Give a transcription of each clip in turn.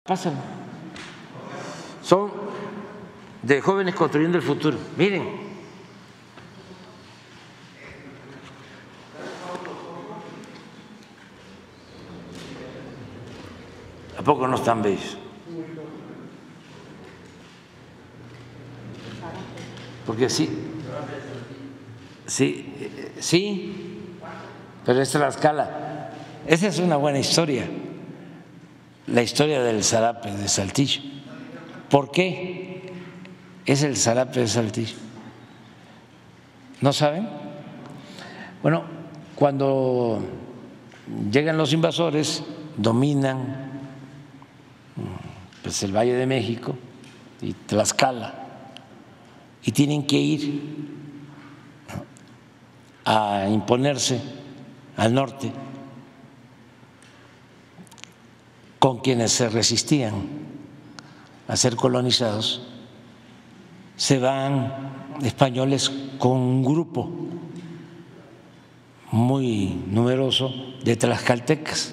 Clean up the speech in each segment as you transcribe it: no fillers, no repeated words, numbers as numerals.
Pásalo. Son de Jóvenes Construyendo el Futuro. Miren. ¿A poco no están bellos? Porque sí, pero es Tlaxcala. Esa es una buena historia, la historia del zarape de Saltillo. ¿Por qué es el zarape de Saltillo? ¿No saben? Bueno, cuando llegan los invasores, dominan pues el Valle de México y Tlaxcala, y tienen que ir a imponerse al norte con quienes se resistían a ser colonizados. Se van españoles con un grupo muy numeroso de tlaxcaltecas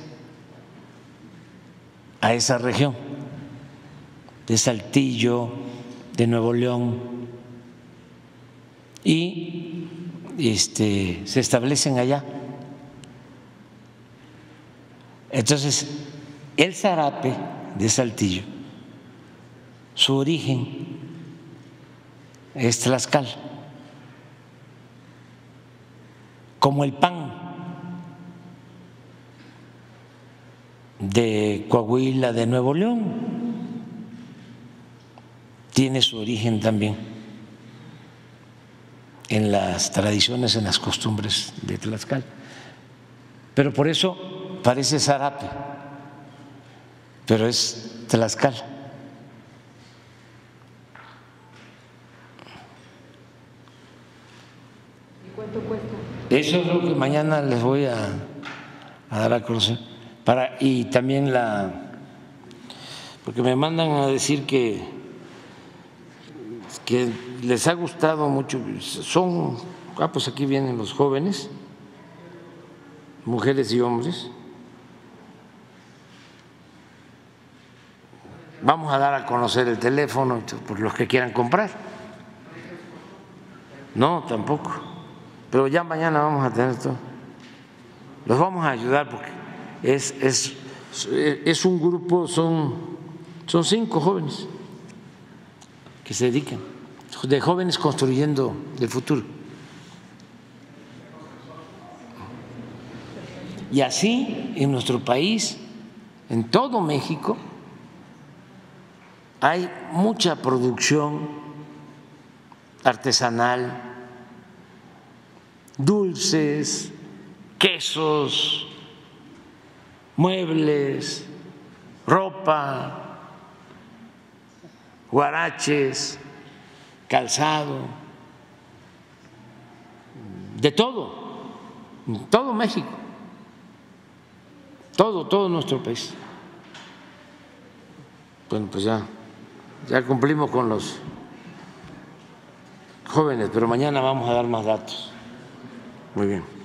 a esa región de Saltillo, de Nuevo León, y se establecen allá. Entonces, el zarape de Saltillo, su origen es Tlaxcala, como el pan de Coahuila, de Nuevo León, tiene su origen también en las tradiciones, en las costumbres de Tlaxcala. Pero por eso parece zarape, pero es Tlaxcala. ¿Y cuánto cuesta? Eso es lo que mañana les voy a dar a conocer. Y también porque me mandan a decir que les ha gustado mucho. Pues aquí vienen los jóvenes, mujeres y hombres. Vamos a dar a conocer el teléfono por los que quieran comprar. No, tampoco. Pero ya mañana vamos a tener todo. Los vamos a ayudar porque es un grupo, son 5 jóvenes que se dedican, de Jóvenes Construyendo el Futuro. Y así en nuestro país, en todo México, hay mucha producción artesanal, dulces, quesos, muebles, ropa, huaraches, calzado, de todo, en todo México, todo nuestro país. Bueno, pues ya cumplimos con los jóvenes, pero mañana vamos a dar más datos. Muy bien.